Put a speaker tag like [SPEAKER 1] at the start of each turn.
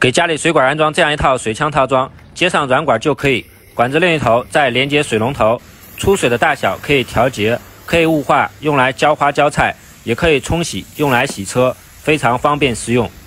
[SPEAKER 1] 给家里水管安装这样一套水枪套装，接上软管就可以，管子另一头再连接水龙头，出水的大小可以调节，可以雾化，用来浇花浇菜，也可以冲洗，用来洗车，非常方便实用。